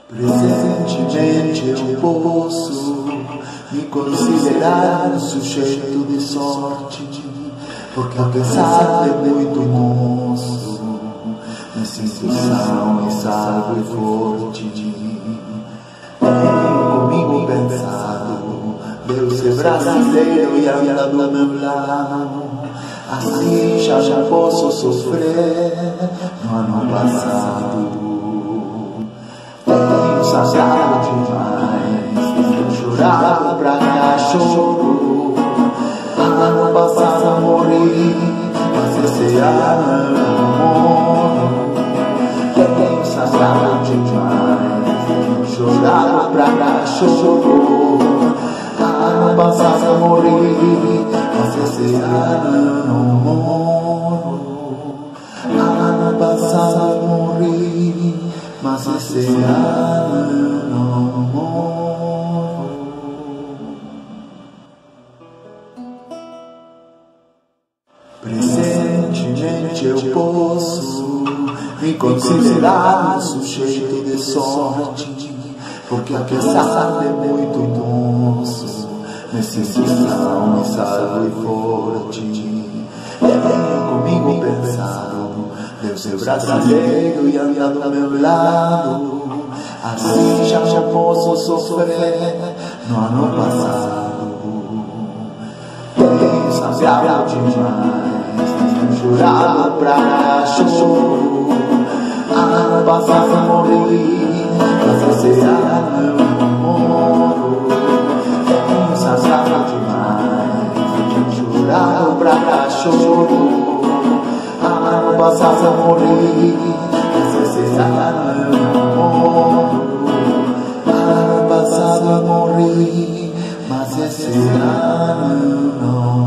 Presentemente eu posso me considerar um sujeito de sorte, porque apesar de muito moço, me sinto são e salvo e forte. Tenho comigo pensado, Deus é brasileiro e anda do meu lado. Assim já posso sofrer no ano passado. Tenho sagrado demais, chorado pra cachorro. Ano passado morri, mas esse ano eu morro. Tenho sagrado demais, chorado pra cachorro. Ano passado morri, mas esse ano eu não morro. Ano passado morri, mas esse ano eu não morro. Presentemente eu posso me considerar um sujeito de sorte, porque apesar de muito moço, me sinto são e salvo e forte. Tenho comigo pensado, Deus é brasileiro e anda do meu lado. Assim já posso sofrer no ano passado. Tenho sagrado demais, jurado pra cachorro. Ano passado morri, mas esse ano eu não morro. Tenho sagrado demais, jurado pra cachorro. Ano passado morri, mas esse ano eu não morro. Ano passado morri, mas esse ano eu não morro.